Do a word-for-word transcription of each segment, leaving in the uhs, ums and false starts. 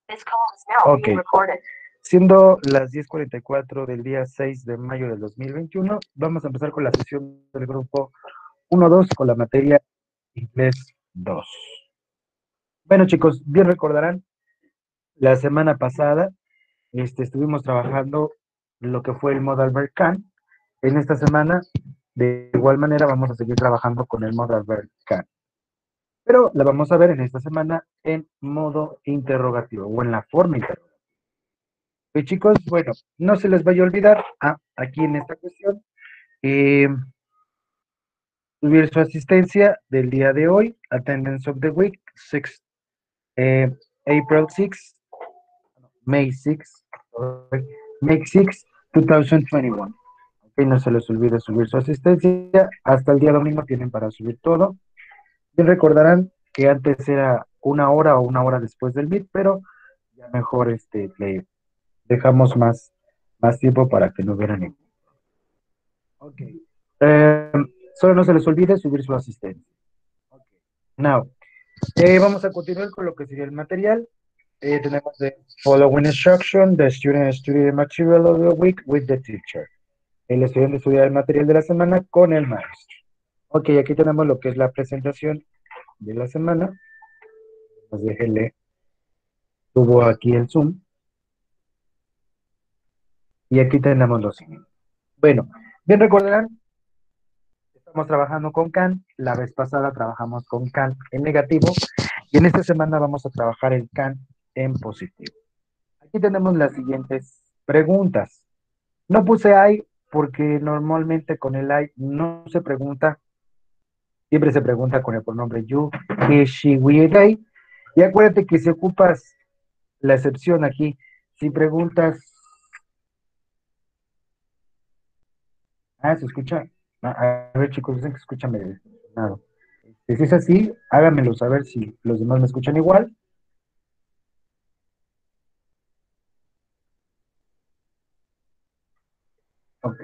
Ok. Siendo las diez cuarenta y cuatro del día seis de mayo del dos mil veintiuno, vamos a empezar con la sesión del grupo uno dos con la materia Inglés dos. Bueno, chicos, bien recordarán, la semana pasada este, estuvimos trabajando lo que fue el Modal Verb Can. En esta semana, de igual manera, vamos a seguir trabajando con el Modal Verb Can. Pero la vamos a ver en esta semana en modo interrogativo o en la forma interrogativa. Pues chicos, bueno, no se les vaya a olvidar, ah, aquí en esta cuestión, eh, subir su asistencia del día de hoy, attendance of the week, six, eh, April sixth, May sixth, sorry, May sixth, two thousand twenty-one. Ok, no se les olvide subir su asistencia, hasta el día domingo tienen para subir todo. Y recordarán que antes era una hora o una hora después del meet, pero ya mejor este, le dejamos más, más tiempo para que no vieran el. Ok. Eh, solo no se les olvide subir su asistencia. Okay. Now, eh, vamos a continuar con lo que sería el material. Eh, tenemos the following instruction, the student study the material of the week with the teacher. El estudiante estudia el material de la semana con el maestro. Ok, aquí tenemos lo que es la presentación de la semana. Pues déjenle, subo aquí el Zoom. Y aquí tenemos lo siguiente. Bueno, bien recordarán, estamos trabajando con Can. La vez pasada trabajamos con Can en negativo. Y en esta semana vamos a trabajar el Can en positivo. Aquí tenemos las siguientes preguntas. No puse I porque normalmente con el I no se pregunta. Siempre se pregunta con el pronombre you, he, she, we, they. Y acuérdate que si ocupas la excepción aquí, si preguntas. Ah, se escucha. A, a ver, chicos, dicen que escucha medio distorsionado. Si es así, háganmelo saber si los demás me escuchan igual. Ok.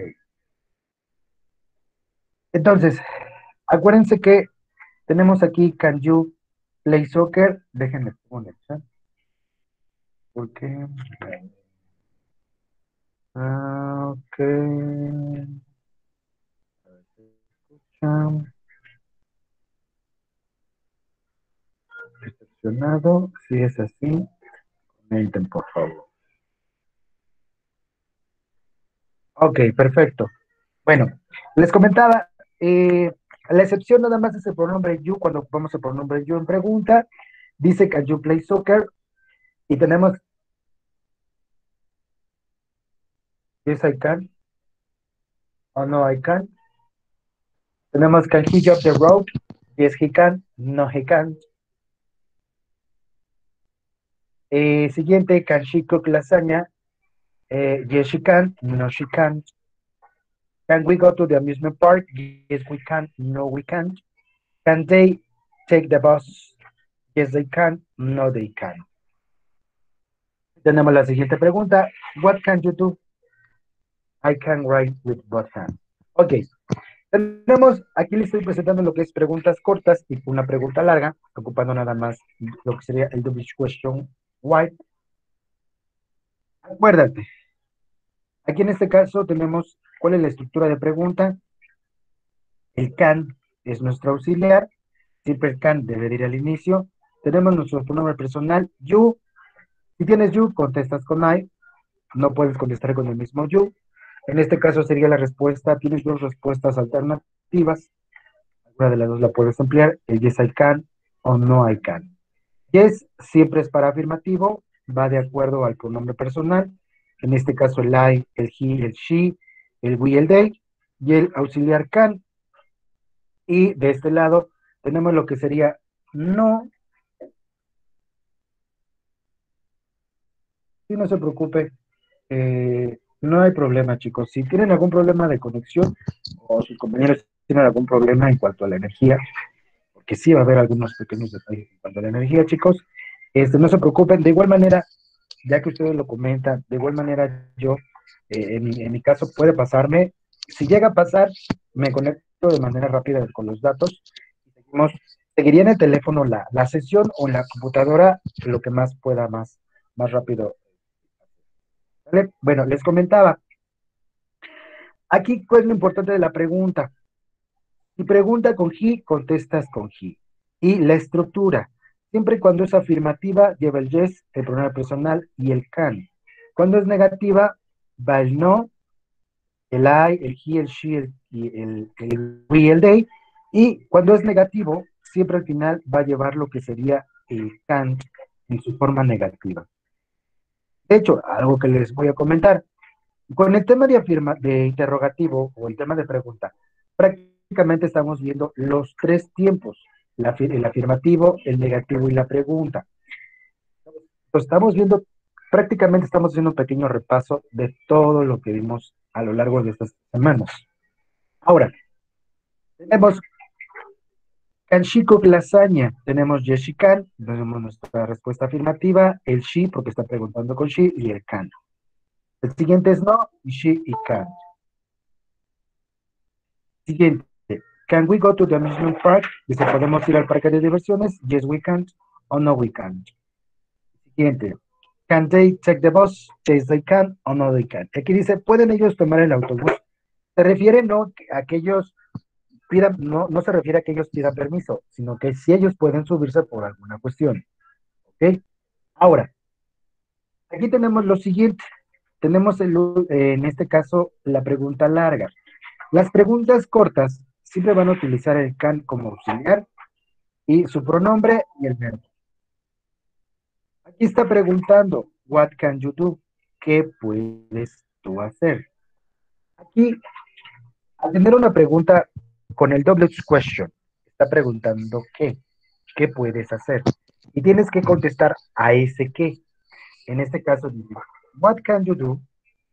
Entonces, acuérdense que tenemos aquí can you play soccer. Déjenme poner, ¿sí? Porque. Ah, ok. Escuchan. Decepcionado. Si es así, comenten, por favor. Ok, perfecto. Bueno, les comentaba, eh, la excepción nada más es el pronombre you, cuando ocupamos el pronombre you en pregunta, dice can you play soccer, y tenemos yes I can, o no I can. Tenemos can he jump the road, yes he can, no he can't. Eh, siguiente, can she cook lasagna, eh, yes she can, no she can't. Can we go to the amusement park? Yes we can, no we can't. Can they take the bus? Yes they can, no they can. Tenemos la siguiente pregunta. What can you do? I can write with both hands. Ok. Tenemos, aquí les estoy presentando lo que es preguntas cortas y una pregunta larga, ocupando nada más lo que sería el double question why. Acuérdate. Aquí en este caso tenemos cuál es la estructura de pregunta. El can es nuestro auxiliar. Siempre el can debe ir al inicio. Tenemos nuestro pronombre personal, you. Si tienes you, contestas con I. No puedes contestar con el mismo you. En este caso sería la respuesta, tienes dos respuestas alternativas. Alguna de las dos la puedes emplear, el yes I can o no I can. Yes siempre es para afirmativo, va de acuerdo al pronombre personal. En este caso el I, el he, el she, el we, el they, y el auxiliar can. Y de este lado tenemos lo que sería no. Si no se preocupe, eh, no hay problema, chicos. Si tienen algún problema de conexión o sus compañeros tienen algún problema en cuanto a la energía, porque sí va a haber algunos pequeños detalles en cuanto a la energía, chicos, este, no se preocupen. De igual manera, ya que ustedes lo comentan, de igual manera yo, eh, en, mi, en mi caso, puede pasarme. Si llega a pasar, me conecto de manera rápida con los datos y seguimos, seguiría en el teléfono la, la sesión o en la computadora, lo que más pueda más más rápido. ¿Vale? Bueno, les comentaba, aquí, ¿cuál es lo importante de la pregunta? Si pregunta con he, contestas con he. Y la estructura, siempre y cuando es afirmativa, lleva el yes, el pronombre personal y el can. Cuando es negativa, va el no, el I, el he, el she, el, el, el we, el they. Y cuando es negativo, siempre al final va a llevar lo que sería el can en su forma negativa. De hecho, algo que les voy a comentar, con el tema de, afirma, de interrogativo o el tema de pregunta, prácticamente estamos viendo los tres tiempos, la, el afirmativo, el negativo y la pregunta. Lo estamos viendo, prácticamente estamos haciendo un pequeño repaso de todo lo que vimos a lo largo de estas semanas. Ahora, tenemos can she cook lasaña, tenemos yes she can, tenemos nuestra respuesta afirmativa, el she porque está preguntando con she y el can. El siguiente es no, y she y can. Siguiente. Can we go to the amusement park? Dice, ¿podemos ir al parque de diversiones? Yes, we can. O no, we can't. Siguiente. Can they take the bus? Yes, they can. O no, they can. Aquí dice, ¿pueden ellos tomar el autobús? Se refiere no a que ellos pidan, no, no se refiere a que ellos pidan permiso, sino que si ellos pueden subirse por alguna cuestión. ¿Ok? Ahora, aquí tenemos lo siguiente. Tenemos el, eh, en este caso la pregunta larga. Las preguntas cortas siempre van a utilizar el can como auxiliar y su pronombre y el verbo. Aquí está preguntando, what can you do? ¿Qué puedes tú hacer? Aquí, al tener una pregunta con el double question, está preguntando qué, qué puedes hacer. Y tienes que contestar a ese qué. En este caso dice, what can you do?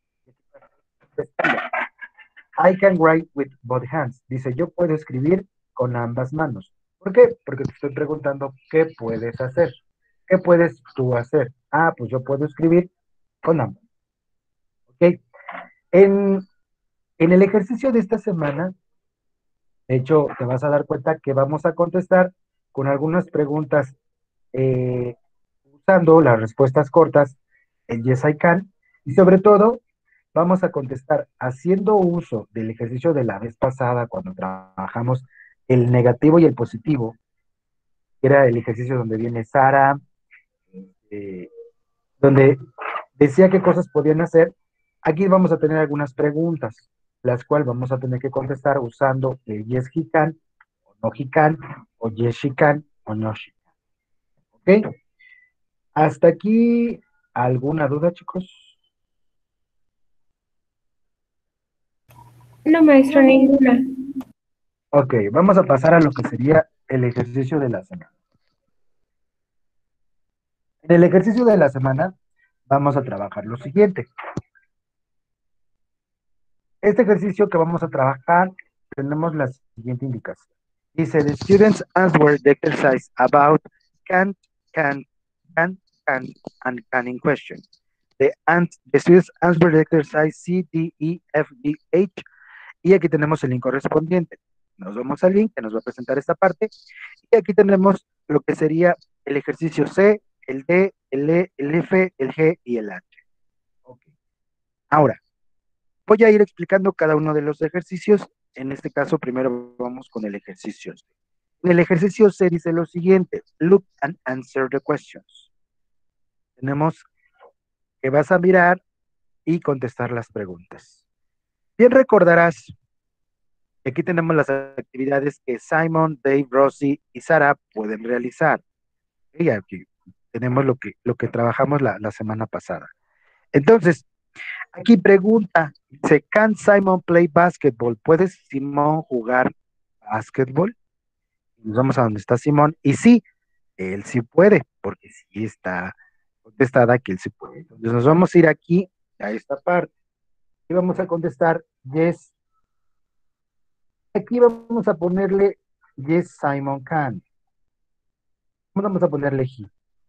I can write with both hands. Dice, yo puedo escribir con ambas manos. ¿Por qué? Porque te estoy preguntando qué puedes hacer. ¿Qué puedes tú hacer? Ah, pues yo puedo escribir con ambas. ¿Ok? En, en el ejercicio de esta semana, de hecho, te vas a dar cuenta que vamos a contestar con algunas preguntas eh, usando las respuestas cortas, el yes I can, y sobre todo vamos a contestar haciendo uso del ejercicio de la vez pasada cuando trabajamos el negativo y el positivo, que era el ejercicio donde viene Sara, eh, donde decía qué cosas podían hacer. Aquí vamos a tener algunas preguntas, las cuales vamos a tener que contestar usando el yes he can, o no he can, o yes she can, o no she can. ¿Ok? Hasta aquí, ¿alguna duda, chicos? No, maestro, ninguna. Ok, vamos a pasar a lo que sería el ejercicio de la semana. En el ejercicio de la semana vamos a trabajar lo siguiente. Este ejercicio que vamos a trabajar, tenemos la siguiente indicación. Dice, the students answer the exercise about can, can, can, can, and can in question. The, and, the students answer the exercise C, D, E, F, G, H, y aquí tenemos el link correspondiente. Nos vamos al link que nos va a presentar esta parte, y aquí tenemos lo que sería el ejercicio C, el D, el E, el F, el G y el H. Okay. Ahora, voy a ir explicando cada uno de los ejercicios. En este caso, primero vamos con el ejercicio C. En el ejercicio C dice lo siguiente, look and answer the questions. Tenemos que vas a mirar y contestar las preguntas. Bien recordarás, aquí tenemos las actividades que Simon, Dave, Rosie y Sara pueden realizar. Y aquí tenemos lo que, lo que trabajamos la, la semana pasada. Entonces, aquí pregunta, dice, ¿can Simon play basketball? ¿Puede Simón jugar basketball? Nos vamos a donde está Simón. Y sí, él sí puede, porque sí está contestada que él sí puede. Entonces nos vamos a ir aquí a esta parte. Y vamos a contestar yes. Aquí vamos a ponerle yes, Simon can. Vamos a ponerle he.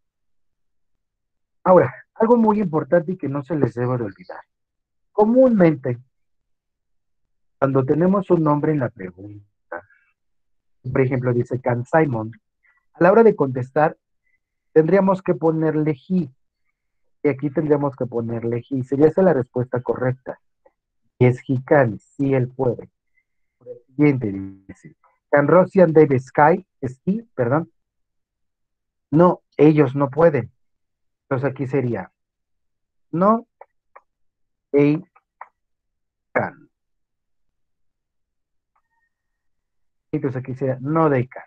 Ahora, algo muy importante y que no se les debe de olvidar. Comúnmente, cuando tenemos un nombre en la pregunta, por ejemplo, dice can Simon, a la hora de contestar, tendríamos que ponerle he. Y aquí tendríamos que ponerle he. Sería esa la respuesta correcta. Y es he can, sí él puede. Por el siguiente dice, can Rosie and Dave Sky, ski, perdón. No, ellos no pueden. Entonces aquí sería, no, they can. Entonces aquí sería, no, they can.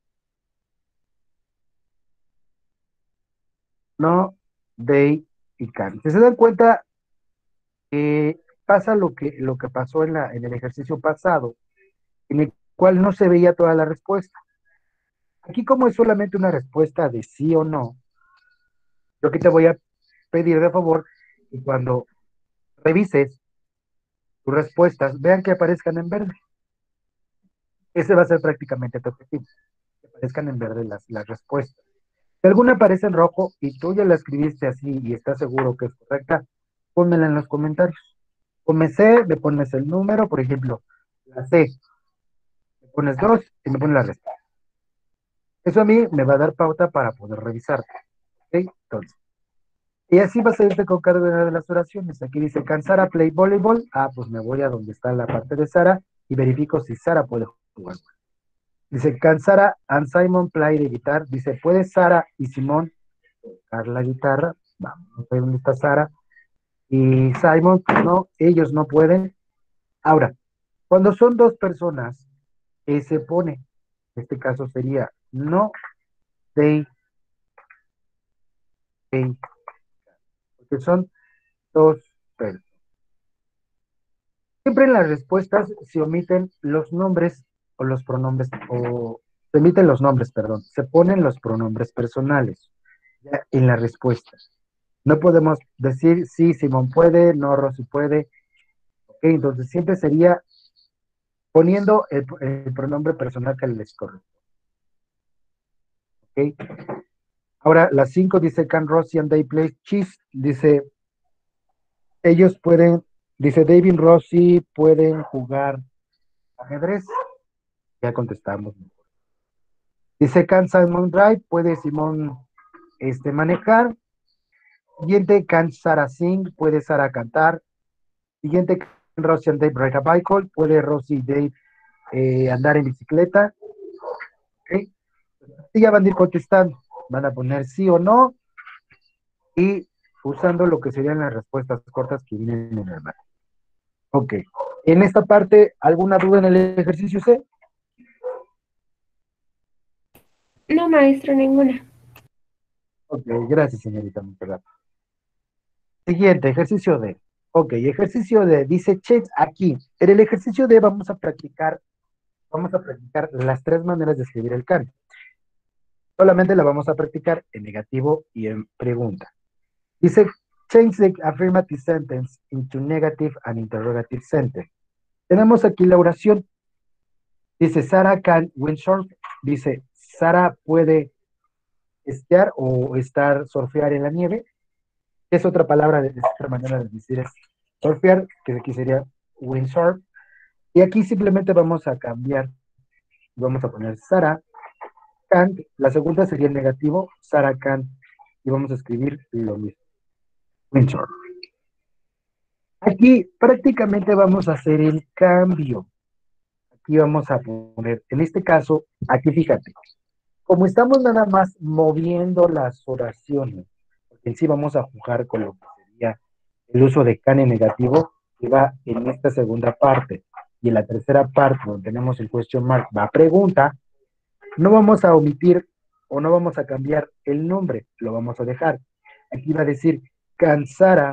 No, they y can. Si se dan cuenta, eh, pasa lo que, lo que pasó en, la, en el ejercicio pasado, en el cual no se veía toda la respuesta. Aquí como es solamente una respuesta de sí o no, yo que te voy a pedir de favor que cuando revises tus respuestas, vean que aparezcan en verde. Ese va a ser prácticamente tu objetivo, que aparezcan en verde las, las respuestas. Si alguna aparece en rojo y tú ya la escribiste así y estás seguro que es correcta, pónmela en los comentarios. Come C, me pones el número, por ejemplo, la C, me pones dos y me pones la respuesta. Eso a mí me va a dar pauta para poder revisar. ¿Ok? Entonces, y así vas a irte con cada una de las oraciones. Aquí dice, ¿can Sara play volleyball? Ah, pues me voy a donde está la parte de Sara y verifico si Sara puede jugar. Dice, ¿can Sara and Simon play the guitar? Dice, ¿puede Sara y Simón tocar la guitarra? Vamos, no sé dónde está Sara. Y Simon, pues no, ellos no pueden. Ahora, cuando son dos personas, ¿qué se pone? En este caso sería, no, they, they, porque son dos personas. Siempre en las respuestas se omiten los nombres o los pronombres, o se omiten los nombres, perdón, se ponen los pronombres personales ya en las respuestas. No podemos decir sí, Simón puede, no, Rosy puede. Ok, entonces siempre sería poniendo el, el pronombre personal que les corresponde. Ok. Ahora, las cinco dice, can Rosy and they play chess? Dice, ellos pueden, dice, David Rosy pueden jugar ajedrez. Ya contestamos. Dice, can Simon drive? ¿Puede Simón este, manejar? Siguiente, can Sara sing? ¿Puede Sara cantar? Siguiente, can Rosy and Dave ride a bicycle? ¿Puede Rosy y Dave eh, andar en bicicleta? ¿Ok? Y ya van a ir contestando. Van a poner sí o no y usando lo que serían las respuestas cortas que vienen en el manual. Ok. En esta parte, ¿alguna duda en el ejercicio C? No, maestro, ninguna. Ok, gracias, señorita Monterrey. Siguiente, ejercicio D. Ok, ejercicio D. Dice Chase aquí. En el ejercicio D vamos a practicar, vamos a practicar las tres maneras de escribir el cambio. Solamente la vamos a practicar en negativo y en pregunta. Dice, change the affirmative sentence into negative and interrogative sentence. Tenemos aquí la oración. Dice, Sarah can windsurf. Dice, Sara puede esquiar o estar surfear en la nieve. Es otra palabra, de, es otra manera de decir es surfear, que aquí sería windsurf. Y aquí simplemente vamos a cambiar. Vamos a poner Sara can. La segunda sería el negativo, Sara can. Y vamos a escribir lo mismo. Windsurf. Aquí prácticamente vamos a hacer el cambio. Aquí vamos a poner, en este caso, aquí fíjate, como estamos nada más moviendo las oraciones, porque en sí vamos a jugar con lo que sería el uso de can en negativo, que va en esta segunda parte, y en la tercera parte, donde tenemos el question mark, va a pregunta, no vamos a omitir o no vamos a cambiar el nombre, lo vamos a dejar. Aquí va a decir, can Sara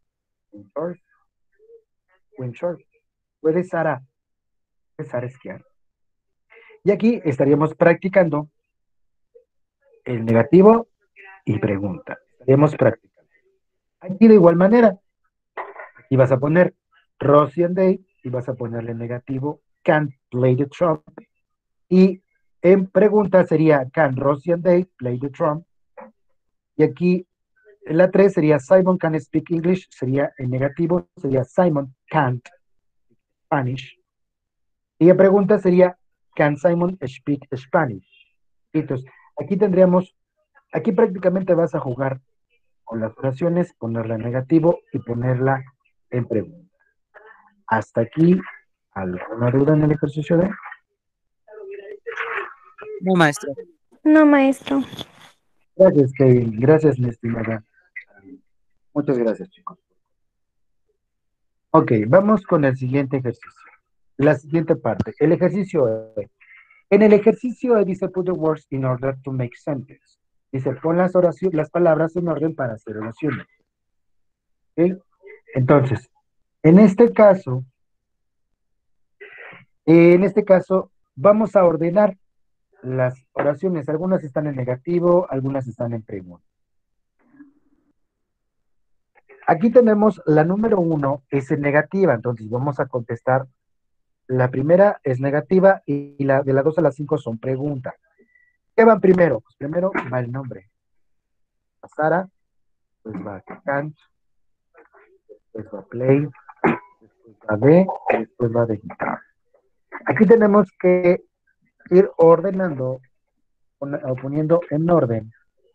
windsurf. ¿Puede Sara, puede Sara esquiar? Y aquí estaríamos practicando el negativo y pregunta. Estaríamos practicando. Aquí de igual manera, aquí vas a poner Rosie and Dave y vas a ponerle negativo can play the trump. Y en pregunta sería can Rosie and Dave play the trump. Y aquí en la tres sería Simon can speak English, sería en negativo, sería Simon can't Spanish. Y la pregunta sería can Simon speak Spanish. Entonces, aquí tendríamos, aquí prácticamente vas a jugar o las oraciones, ponerla en negativo y ponerla en pregunta. Hasta aquí, ¿alguna duda en el ejercicio de? No, maestro. No, maestro. Gracias, Kevin. Gracias, mi estimada. Muchas gracias, chicos. Ok, vamos con el siguiente ejercicio. La siguiente parte. El ejercicio E. En el ejercicio E dice put the words in order to make sentence. Dice pon las oraciones, las palabras en orden para hacer oraciones. ¿Ok? Entonces, en este caso, en este caso, vamos a ordenar las oraciones. Algunas están en negativo, algunas están en pregunta. Aquí tenemos la número uno, es en negativa, entonces vamos a contestar. La primera es negativa y la de la dos a la cinco son preguntas. ¿Qué van primero? Pues primero va el nombre. Va Sara, después va Kant, después va Play, después va D, y después va de guitarra. Aquí tenemos que ir ordenando o poniendo en orden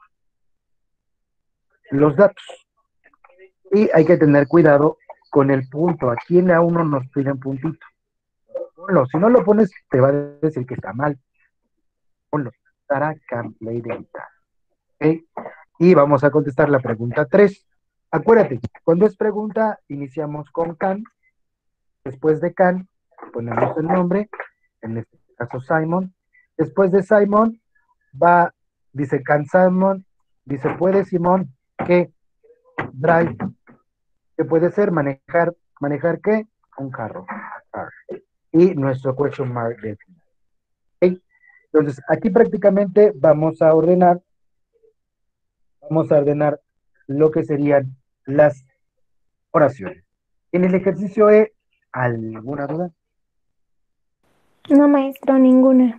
los datos. Y hay que tener cuidado con el punto. Aquí en A uno nos piden puntito. Ponlo. Si no lo pones, te va a decir que está mal. Ponlo. Sara can play the guitar. ¿Okay? Y vamos a contestar la pregunta tres. Acuérdate, cuando es pregunta, iniciamos con can. Después de can, ponemos el nombre. En este caso, Simon. Después de Simon, va, dice can Simon. Dice, ¿puede Simón que drive? ¿Qué puede ser? Manejar. ¿Manejar qué? Un carro. Car. Y nuestro question mark de final. ¿Okay? Entonces, aquí prácticamente vamos a ordenar, vamos a ordenar lo que serían las oraciones. En el ejercicio E, ¿alguna duda? No, maestro, ninguna.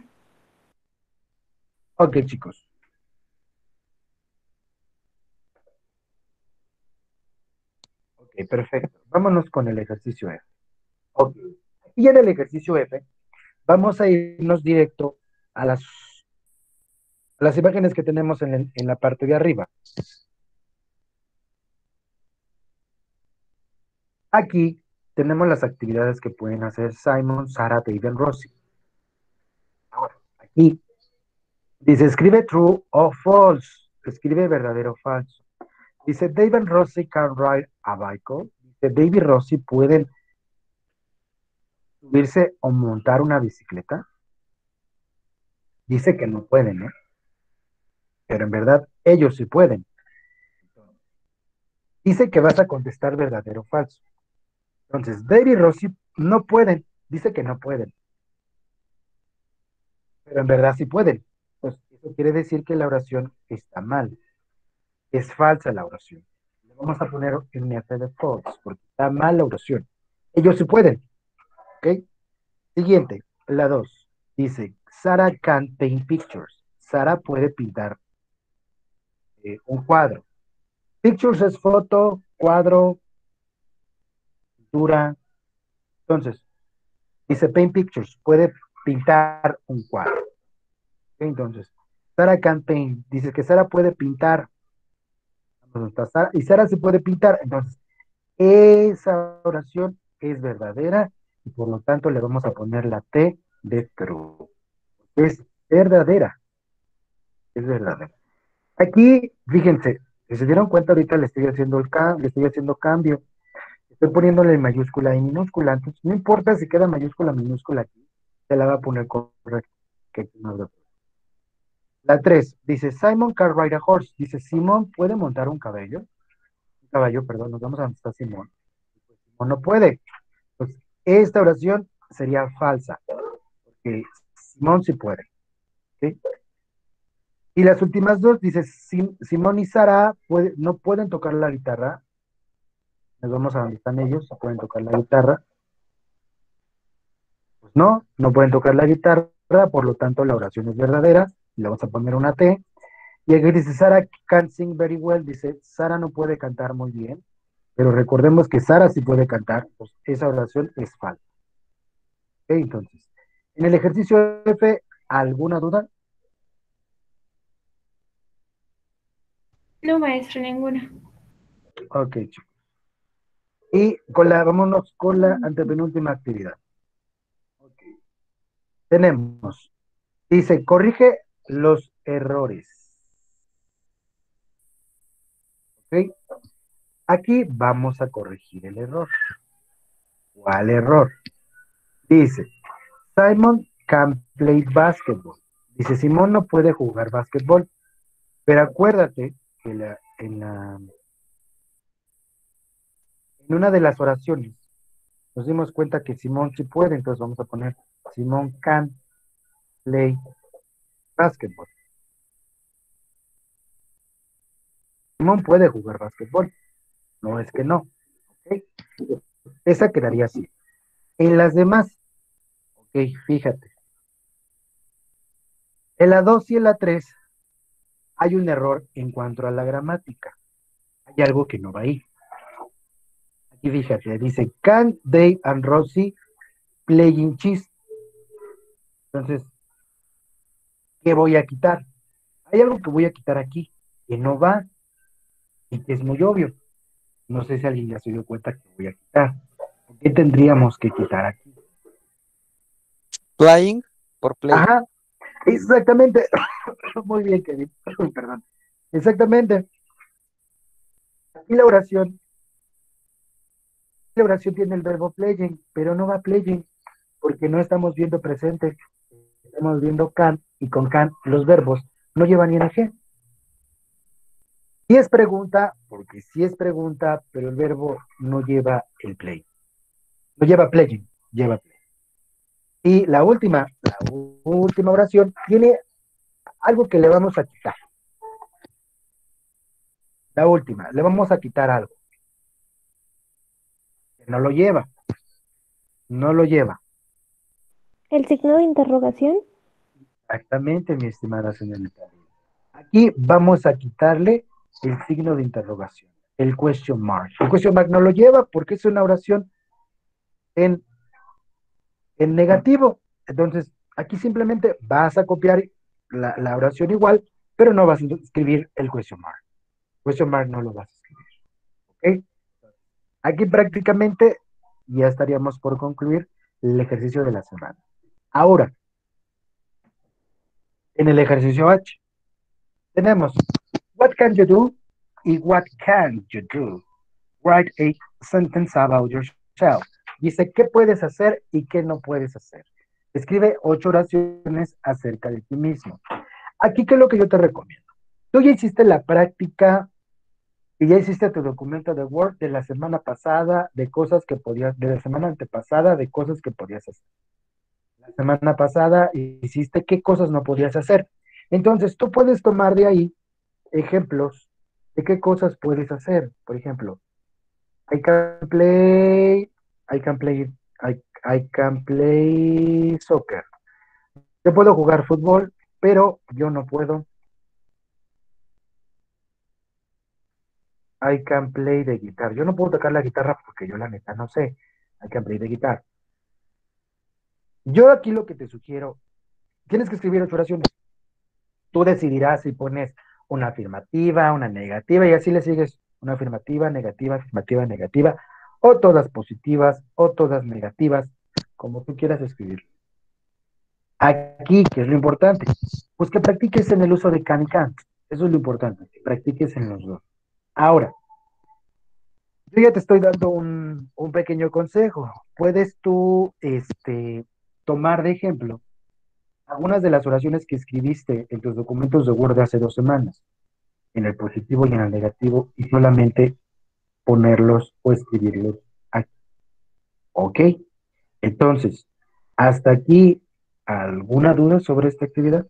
Ok, chicos. Ok, perfecto. Vámonos con el ejercicio F. Ok. Y en el ejercicio F, vamos a irnos directo a las, a las imágenes que tenemos en, el- en la parte de arriba. Aquí tenemos las actividades que pueden hacer Simon, Sarah, David y Rosie. Ahora, aquí dice, escribe true o false. Escribe verdadero o falso. Dice, David and Rosie can ride a bicycle. Dice, David y Rosie pueden subirse o montar una bicicleta. Dice que no pueden, ¿eh? Pero en verdad ellos sí pueden. Dice que vas a contestar verdadero o falso. Entonces, David y Rosie no pueden. Dice que no pueden. Pero en verdad sí pueden. Pues eso quiere decir que la oración está mal. Es falsa la oración. Le vamos a poner en F de false, porque está mal la oración. Ellos sí pueden. ¿Ok? Siguiente, la dos. Dice, Sarah can paint pictures. Sara puede pintar eh, un cuadro. Pictures es foto, cuadro, pintura. Entonces, dice paint pictures, puede pintar un cuadro. ¿Ok? Entonces, Sarah can paint. Dice que Sara puede pintar. Está Sara, y Sara se puede pintar. Entonces, esa oración es verdadera y por lo tanto le vamos a poner la T de true. Es verdadera. Es verdadera. Aquí, fíjense, si se dieron cuenta, ahorita le estoy haciendo el cambio, le estoy haciendo cambio. Estoy poniéndole mayúscula y minúscula. Entonces, no importa si queda mayúscula minúscula aquí, se la va a poner correcta. Que no lo- La tres dice, Simon can ride a horse. Dice, Simón puede montar un caballo. Un caballo, perdón, nos vamos a donde está Simón. Simón no puede. Pues esta oración sería falsa, porque Simón sí puede. ¿Sí? Y las últimas dos, dice, Sim- Simón y Sara puede- no pueden tocar la guitarra. Nos vamos a donde están ellos, pueden tocar la guitarra. Pues no, no pueden tocar la guitarra, por lo tanto la oración es verdadera. Le vamos a poner una T. Y aquí dice, Sara can sing very well. Dice, Sara no puede cantar muy bien, pero recordemos que Sara sí puede cantar, pues esa oración es falsa. Ok, entonces, en el ejercicio F, ¿alguna duda? No, maestro, ninguna. Ok, chicos. Y con la, vámonos con la antepenúltima actividad. Ok. Tenemos, dice, corrige los errores. ¿Ok? Aquí vamos a corregir el error. ¿Cuál error? Dice, Simon can play basketball. Dice, Simón no puede jugar básquetbol. Pero acuérdate que la- en, la- en una de las oraciones nos dimos cuenta que Simón sí puede, entonces vamos a poner Simón can play basketball. Simón puede jugar básquetbol, no es que no. ¿Ok? Esa quedaría así. En las demás, ok, fíjate, en la dos y en la tres hay un error en cuanto a la gramática. Hay algo que no va ahí. Aquí fíjate, dice, can Dave and Rosie playing chess? Entonces, ¿qué voy a quitar? Hay algo que voy a quitar aquí, que no va y que es muy obvio. No sé si alguien ya se dio cuenta que voy a quitar. ¿Qué tendríamos que quitar aquí? Playing por play. Ajá, exactamente. Muy bien, Kevin. Perdón. Exactamente. Aquí la oración, la oración tiene el verbo playing, pero no va playing, porque no estamos viendo presente. Estamos viendo can, y con can los verbos no llevan ing. Si es pregunta, porque si es pregunta, pero el verbo no lleva el play. No lleva playing, lleva play. Y la última, la última oración tiene algo que le vamos a quitar. La última, le vamos a quitar algo. Que no lo lleva. No lo lleva. ¿El signo de interrogación? Exactamente, mi estimada señorita. Aquí vamos a quitarle el signo de interrogación, el question mark. El question mark no lo lleva porque es una oración en, en negativo. Entonces, aquí simplemente vas a copiar la, la oración igual, pero no vas a escribir el question mark. Question mark no lo vas a escribir. ¿Ok? Aquí prácticamente ya estaríamos por concluir el ejercicio de la semana. Ahora, en el ejercicio H, tenemos what can you do y what can you do. Write a sentence about yourself. Dice qué puedes hacer y qué no puedes hacer. Escribe ocho oraciones acerca de ti mismo. Aquí, ¿qué es lo que yo te recomiendo? Tú ya hiciste la práctica y ya hiciste tu documento de Word de la semana pasada, de cosas que podías, de la semana antepasada, de cosas que podías hacer. La semana pasada hiciste qué cosas no podías hacer. Entonces, tú puedes tomar de ahí ejemplos de qué cosas puedes hacer. Por ejemplo, I can play, I can play, I, I can play soccer. Yo puedo jugar fútbol, pero yo no puedo. I can play the guitar. Yo no puedo tocar la guitarra porque yo la neta no sé. I can play the guitar. Yo aquí lo que te sugiero, tienes que escribir ocho oraciones. Tú decidirás si pones una afirmativa, una negativa, y así le sigues una afirmativa, negativa, afirmativa, negativa, o todas positivas, o todas negativas, como tú quieras escribir. Aquí, ¿qué es lo importante? Pues que practiques en el uso de can y can't. Eso es lo importante, que practiques en los dos. Ahora, yo ya te estoy dando un, un pequeño consejo. Puedes tú este, tomar de ejemplo algunas de las oraciones que escribiste en tus documentos de Word de hace dos semanas, en el positivo y en el negativo, y solamente ponerlos o escribirlos aquí. ¿Ok? Entonces, hasta aquí, ¿alguna duda sobre esta actividad?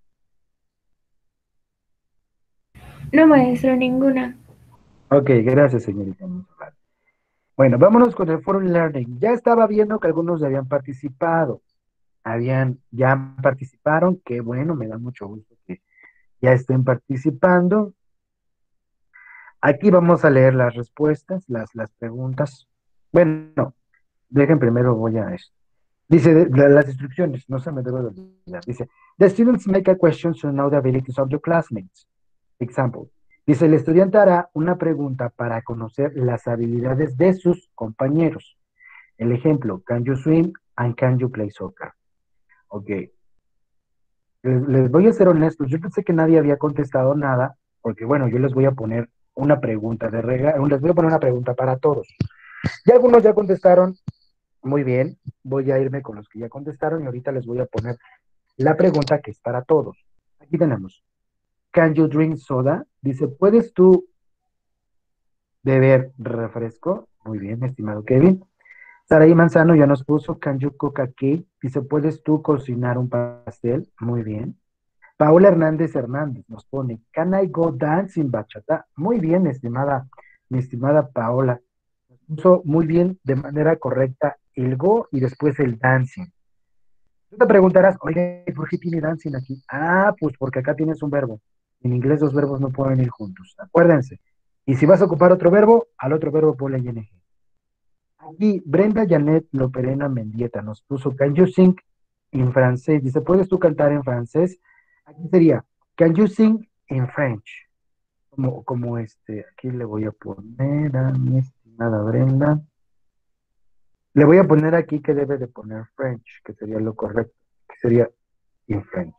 No, maestro, ninguna. Ok, gracias, señorita. Bueno, vámonos con el Forum Learning. Ya estaba viendo que algunos ya habían participado. Habían, ya participaron, qué bueno, me da mucho gusto que ya estén participando. Aquí vamos a leer las respuestas, las, las preguntas. Bueno, dejen primero, voy a esto. Dice de- de las instrucciones, no se me debe de olvidar. Dice, the students make a question to know the abilities of your classmates. Example, Dice, el estudiante hará una pregunta para conocer las habilidades de sus compañeros. El ejemplo, can you swim and can you play soccer? Ok, les, les voy a ser honestos, yo pensé que nadie había contestado nada, porque bueno, yo les voy a poner una pregunta de regla, les voy a poner una pregunta para todos. Ya algunos ya contestaron, muy bien, voy a irme con los que ya contestaron y ahorita les voy a poner la pregunta que es para todos. Aquí tenemos, can you drink soda? Dice, ¿puedes tú beber refresco? Muy bien, estimado Kevin. Saraí Manzano ya nos puso, can you cook a cake? Dice, ¿puedes tú cocinar un pastel? Muy bien. Paola Hernández Hernández nos pone, can I go dancing bachata? Muy bien, estimada, mi estimada Paola. Puso muy bien, de manera correcta, el go y después el dancing. Tú te preguntarás, oye, ¿por qué tiene dancing aquí? Ah, pues porque acá tienes un verbo. En inglés los verbos no pueden ir juntos, acuérdense. Y si vas a ocupar otro verbo, al otro verbo ponle ing. Aquí Brenda Janet Loperena Mendieta nos puso, can you sing en francés? Dice, ¿puedes tú cantar en francés? Aquí sería, can you sing in French? Como, como este, aquí le voy a poner a mi estimada Brenda. Le voy a poner aquí que debe de poner French, que sería lo correcto, que sería in French.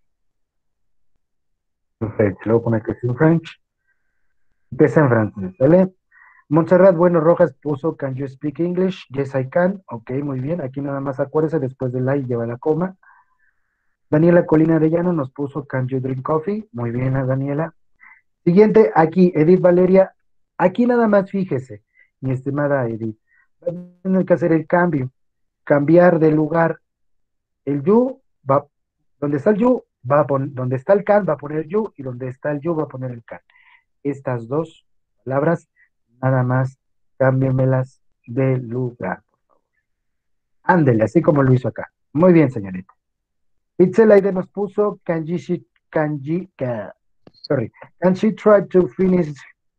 In French, le voy a poner que es in French. Empieza en francés, ¿vale? Montserrat Bueno Rojas puso, can you speak English? Yes, I can. Ok, muy bien. Aquí nada más acuérdese, después del I lleva la coma. Daniela Colina Arellano nos puso, can you drink coffee? Muy bien, Daniela. Siguiente, aquí, Edith Valeria. Aquí nada más fíjese, mi estimada Edith. Va a tener que hacer el cambio. Cambiar de lugar. El you va, donde está el you, va a poner, donde está el can, va a poner you, y donde está el you, va a poner el can. Estas dos palabras, nada más, cámbienmelas de lugar. Ándele, así como lo hizo acá. Muy bien, señorita. Itzelaide nos puso, can you, she, can you, can, sorry, can she try to finish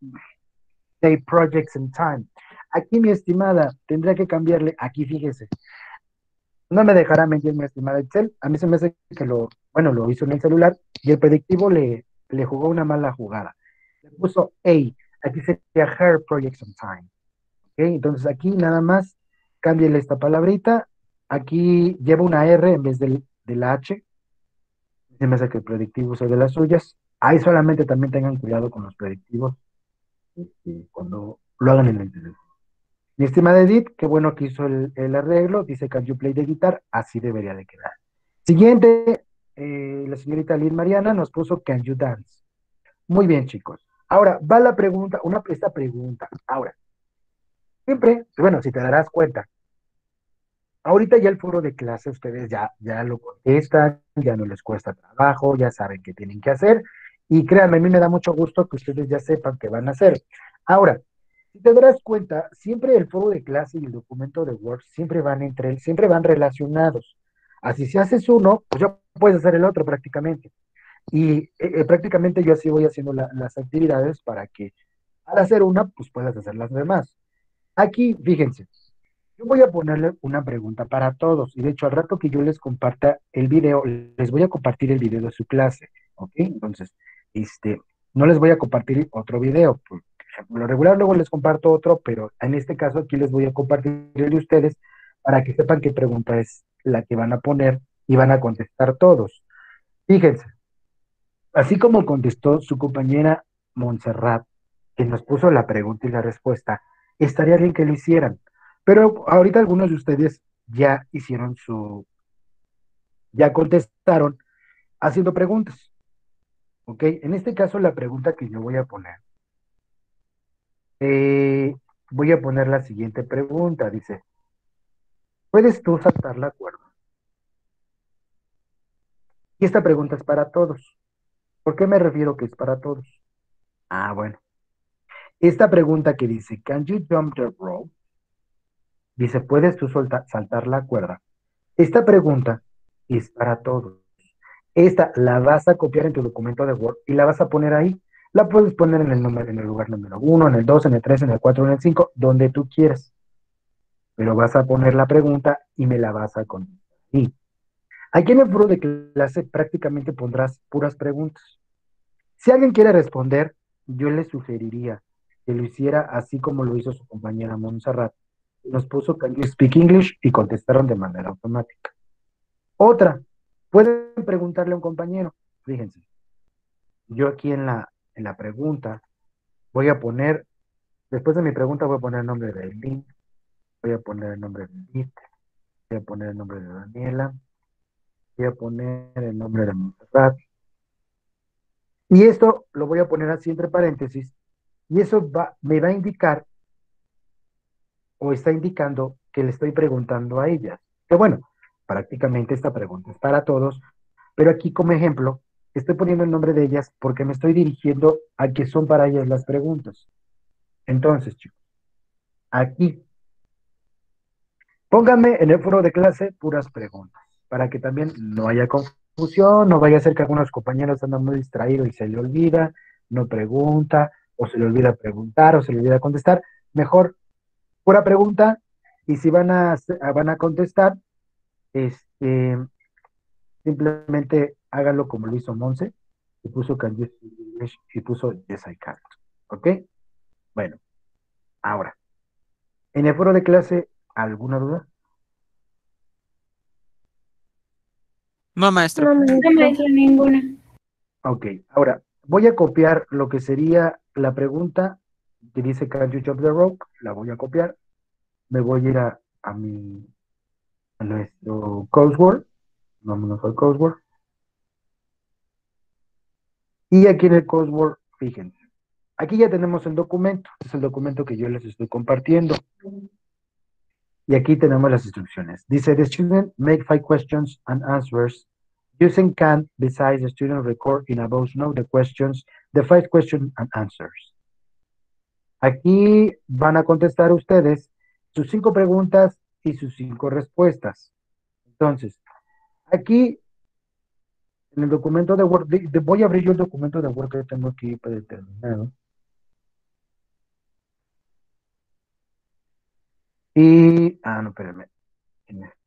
the projects in time? Aquí, mi estimada, tendría que cambiarle, aquí fíjese. No me dejará mentir, mi estimada Excel. A mí se me hace que lo, bueno, lo hizo en el celular y el predictivo le, le jugó una mala jugada. Le puso A, aquí sería her projects on time. ¿Ok? Entonces aquí nada más cámbiale esta palabrita. Aquí lleva una R en vez del, de la H. Se me hace que el predictivo sea de las suyas. Ahí solamente también tengan cuidado con los predictivos este, cuando lo hagan en el teléfono. Mi estimada Edith, qué bueno que hizo el, el arreglo. Dice, can you play the guitar? Así debería de quedar. Siguiente, eh, la señorita Lynn Mariana nos puso, can you dance? Muy bien, chicos. Ahora, va la pregunta, una esta pregunta. Ahora, siempre, bueno, si te darás cuenta, ahorita ya el foro de clase ustedes ya, ya lo contestan, ya no les cuesta trabajo, ya saben qué tienen que hacer. Y créanme, a mí me da mucho gusto que ustedes ya sepan qué van a hacer. Ahora, si te darás cuenta, siempre el foro de clase y el documento de Word siempre van entre, siempre van relacionados. Así si haces uno, pues ya puedes hacer el otro prácticamente. Y eh, eh, prácticamente yo así voy haciendo la- las actividades para que al hacer una, pues puedas hacer las demás. Aquí, fíjense, yo voy a ponerle una pregunta para todos. Y de hecho, al rato que yo les comparta el video, les voy a compartir el video de su clase. ¿Ok? Entonces, este, no les voy a compartir otro video. Por ejemplo, lo regular luego les comparto otro, pero en este caso aquí les voy a compartir el de ustedes para que sepan qué pregunta es la que van a poner y van a contestar todos. Fíjense, así como contestó su compañera Montserrat, que nos puso la pregunta y la respuesta, estaría bien que lo hicieran. Pero ahorita algunos de ustedes ya hicieron su, ya contestaron haciendo preguntas. ¿Ok? En este caso, la pregunta que yo voy a poner, eh, voy a poner la siguiente pregunta. Dice, ¿puedes tú saltar la cuerda? Y esta pregunta es para todos. ¿Por qué me refiero que es para todos? Ah, bueno. Esta pregunta que dice, can you jump the rope? Dice, ¿puedes tú solta- saltar la cuerda? Esta pregunta es para todos. Esta la vas a copiar en tu documento de Word y la vas a poner ahí. La puedes poner en el, número, en el lugar número uno, en el dos, en el tres, en el cuatro, en el cinco, donde tú quieras. Pero vas a poner la pregunta y me la vas a contestar. Y aquí en el foro de clase prácticamente pondrás puras preguntas. Si alguien quiere responder, yo le sugeriría que lo hiciera así como lo hizo su compañera Montserrat. Nos puso Can you speak English y contestaron de manera automática. Otra, pueden preguntarle a un compañero. Fíjense, yo aquí en la, en la pregunta voy a poner, después de mi pregunta voy a poner el nombre de Eileen, voy a poner el nombre de Edith, voy a poner el nombre de Daniela, voy a poner el nombre de Montserrat. Y esto lo voy a poner así entre paréntesis, y eso va, me va a indicar o está indicando que le estoy preguntando a ellas. Que bueno, prácticamente esta pregunta es para todos, pero aquí como ejemplo estoy poniendo el nombre de ellas porque me estoy dirigiendo a que son para ellas las preguntas. Entonces, chicos, aquí pónganme en el foro de clase puras preguntas, para que también no haya confusión, no vaya a ser que algunos compañeros andan muy distraídos y se le olvida, no pregunta, o se le olvida preguntar, o se le olvida contestar. Mejor pura pregunta, y si van a, van a contestar, este, simplemente háganlo como lo hizo Monse, y puso Can you speak English y puso Yes I can. ¿Ok? Bueno, ahora, en el foro de clase, ¿alguna duda? No, maestro. No, No, maestro. maestro, ninguna. Ok, ahora voy a copiar lo que sería la pregunta que dice Can you jump the rope? La voy a copiar. Me voy a ir a, a mi a nuestro coursework. Vámonos al coursework. Y aquí en el coursework, fíjense. Aquí ya tenemos el documento. Este es el documento que yo les estoy compartiendo. Y aquí tenemos las instrucciones. Dice, the student make five questions and answers using can besides the student record in a voice note the questions, the five questions and answers. Aquí van a contestar ustedes sus cinco preguntas y sus cinco respuestas. Entonces, aquí en el documento de Word, de- de- voy a abrir yo el documento de Word que tengo aquí predeterminado. Y, ah, no, espérame. En este,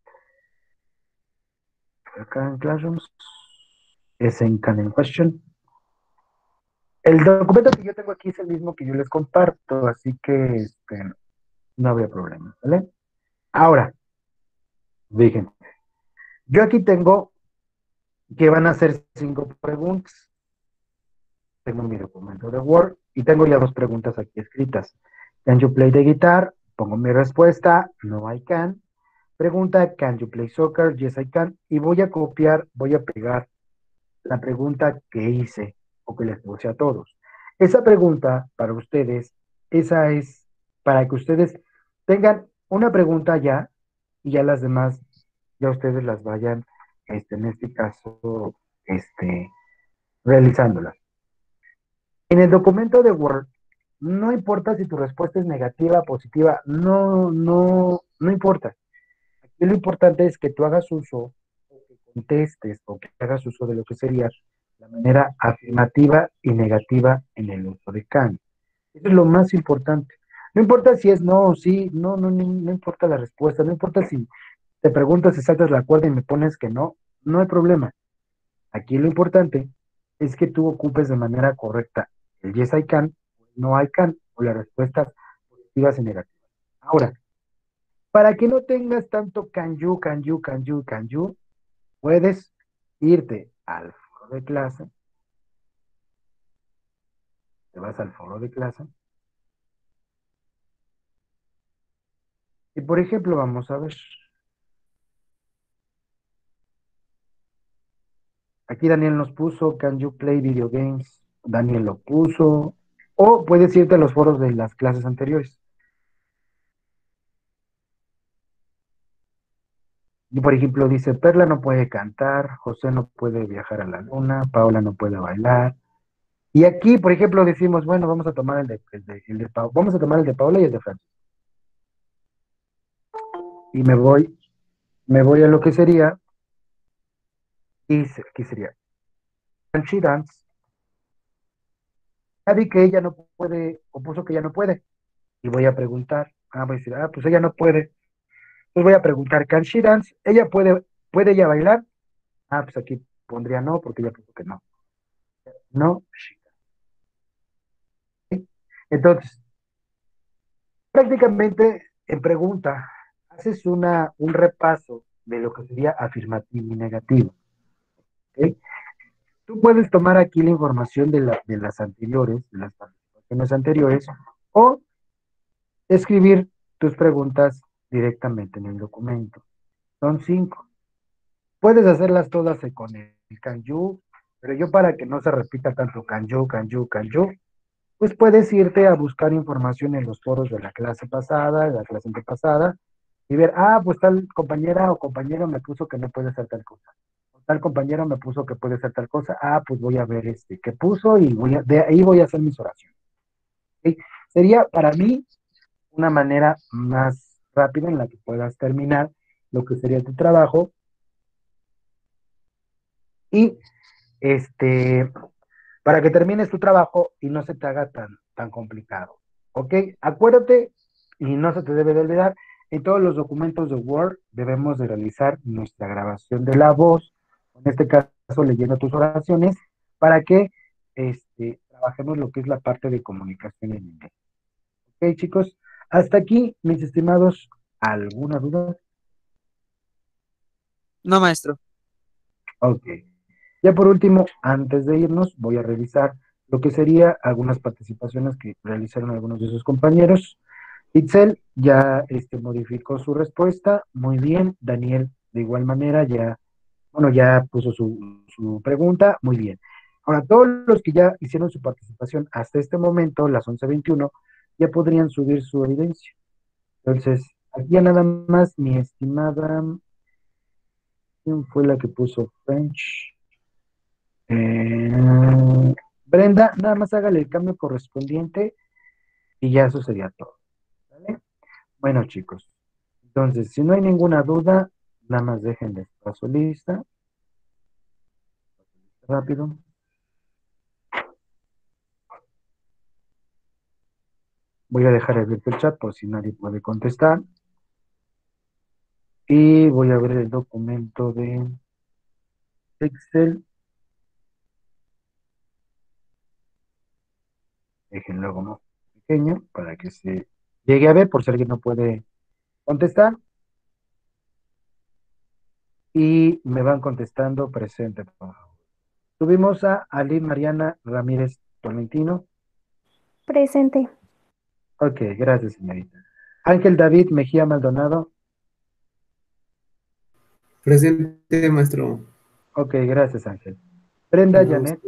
acá en Classrooms, es en Can Question. El documento que yo tengo aquí es el mismo que yo les comparto, así que este, no habría problema, ¿vale? Ahora, fíjense, yo aquí tengo que van a ser cinco preguntas. Tengo mi documento de Word y tengo ya dos preguntas aquí escritas. Can you play the guitar? Pongo mi respuesta, no I can. Pregunta, can you play soccer? Yes, I can. Y voy a copiar, voy a pegar la pregunta que hice o que les puse a todos. Esa pregunta para ustedes, esa es para que ustedes tengan una pregunta ya y ya las demás, ya ustedes las vayan, este, en este caso, este, realizándolas. En el documento de Word, no importa si tu respuesta es negativa, positiva, no, no, no importa. Aquí lo importante es que tú hagas uso, o que contestes, o que hagas uso de lo que sería la manera afirmativa y negativa en el uso de can. Eso es lo más importante. No importa si es no o sí, no, no, no, no importa la respuesta, no importa si te preguntas si saltas la cuerda y me pones que no, no hay problema. Aquí lo importante es que tú ocupes de manera correcta el yes I can, no I can, o las respuestas positivas y negativas. Ahora, para que no tengas tanto can you, can you, can you, can you, puedes irte al foro de clase, te vas al foro de clase, y por ejemplo, vamos a ver, aquí Daniel nos puso, can you play video games? Daniel lo puso, o puedes irte a los foros de las clases anteriores. Y por ejemplo, dice, Perla no puede cantar, José no puede viajar a la luna, Paola no puede bailar. Y aquí, por ejemplo, decimos, bueno, vamos a tomar el de, el de, el de Pa- vamos a tomar el de Paola y el de Francis. Y me voy, me voy a lo que sería, dice, aquí sería, can she dance? Ya vi que ella no puede, o puso que ella no puede. Y voy a preguntar, ah, voy a decir, ah, pues ella no puede. Entonces voy a preguntar, can she dance? ¿Ella puede, puede ella bailar? Ah, pues aquí pondría no, porque ella puso que no. No, she- Entonces, prácticamente en pregunta, haces una, un repaso de lo que sería afirmativo y negativo. ¿Ok? Tú puedes tomar aquí la información de, la- de las anteriores, de las participaciones anteriores, o escribir tus preguntas directamente en el documento. Son cinco. Puedes hacerlas todas eh, con el Kanju, pero yo para que no se repita tanto Kanju, Kanju, Kanju, pues puedes irte a buscar información en los foros de la clase pasada, de la clase antepasada, y ver, ah, pues tal compañera o compañero me puso que no puede hacer tal cosa. O tal compañero me puso que puede hacer tal cosa. Ah, pues voy a ver este qué puso y voy a, de ahí voy a hacer mis oraciones. ¿Ok? Sería para mí una manera más rápida en la que puedas terminar lo que sería tu trabajo y este para que termines tu trabajo y no se te haga tan, tan complicado. ¿Ok? Acuérdate, y no se te debe de olvidar, en todos los documentos de Word debemos de realizar nuestra grabación de la voz, en este caso leyendo tus oraciones, para que este, trabajemos lo que es la parte de comunicación en inglés. ¿Ok, chicos? Hasta aquí, mis estimados, ¿alguna duda? No, maestro. Ok. Ya por último, antes de irnos, voy a revisar lo que sería algunas participaciones que realizaron algunos de sus compañeros. Itzel ya este, modificó su respuesta, muy bien. Daniel, de igual manera, ya, bueno, ya puso su, su pregunta, muy bien. Ahora, todos los que ya hicieron su participación hasta este momento, las once veintiuno, ya podrían subir su evidencia. Entonces, aquí ya nada más, mi estimada, ¿quién fue la que puso French? Eh, Brenda, nada más hágale el cambio correspondiente y ya eso sería todo. ¿Vale? Bueno, chicos, entonces, si no hay ninguna duda, nada más déjenle paso lista, rápido. Voy a dejar abierto el chat por si nadie puede contestar. Y voy a ver el documento de Excel. Déjenlo algo más pequeño para que se llegue a ver por si alguien no puede contestar. Y me van contestando presente, por favor. Tuvimos a Aline Mariana Ramírez Tolentino. Presente. Ok, gracias, señorita. Ángel David Mejía Maldonado. Presente, maestro. Ok, gracias, Ángel. Brenda No, Janet.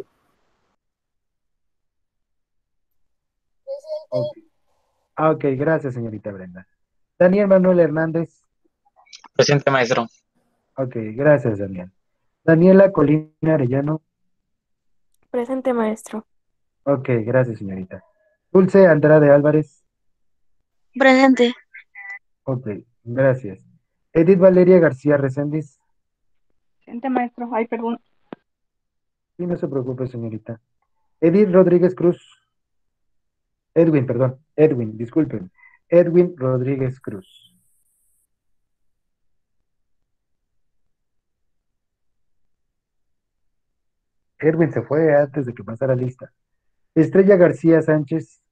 Ok, ah, ok, gracias, señorita Brenda. Daniel Manuel Hernández. Presente, maestro. Ok, gracias, Daniel. Daniela Colina Arellano. Presente, maestro. Ok, gracias, señorita. Dulce Andrade Álvarez. Presente. Ok, gracias. Edith Valeria García Reséndiz. Presente, maestro. Ay, perdón. Sí, no se preocupe, señorita. Edith Rodríguez Cruz. Edwin, perdón. Edwin, disculpen. Edwin Rodríguez Cruz. Edwin se fue antes de que pasara lista. Estrella García Sánchez.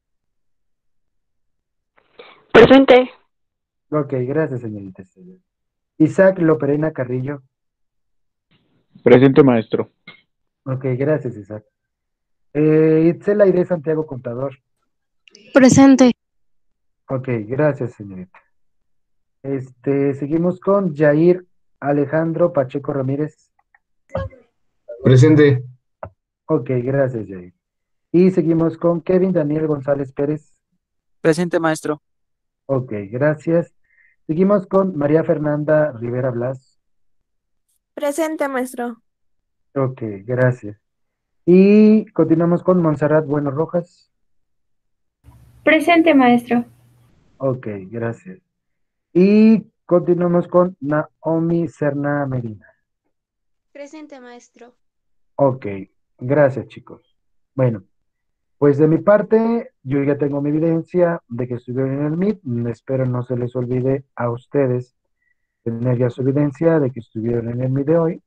Presente. Ok, gracias, señorita Estrella. Isaac Loperena Carrillo. Presente, maestro. Ok, gracias, Isaac. Eh, Itzel Aide Santiago Contador. Presente. Ok, gracias, señorita. Este, seguimos con Jair Alejandro Pacheco Ramírez. presente. Ok, gracias, Jair. Y seguimos con Kevin Daniel González Pérez. Presente, maestro. Ok, gracias. Seguimos con María Fernanda Rivera Blas. Presente, maestro. Ok, gracias. Y continuamos con Montserrat Bueno Rojas. Presente, maestro. Ok, gracias. Y continuamos con Naomi Serna Medina. Presente, maestro. Ok, gracias, chicos. Bueno, pues de mi parte, yo ya tengo mi evidencia de que estuvieron en el Meet. Mm, Espero no se les olvide a ustedes tener ya su evidencia de que estuvieron en el Meet de hoy.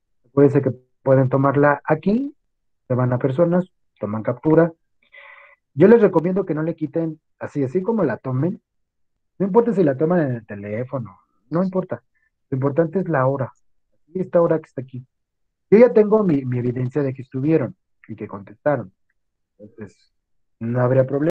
Acuérdense que pueden tomarla aquí, se van a personas, toman captura Yo les recomiendo que no le quiten, así, así como la tomen, no importa si la toman en el teléfono, no importa. Lo importante es la hora. Y esta hora que está aquí. Yo ya tengo mi, mi evidencia de que estuvieron y que contestaron. Entonces, no habría problema.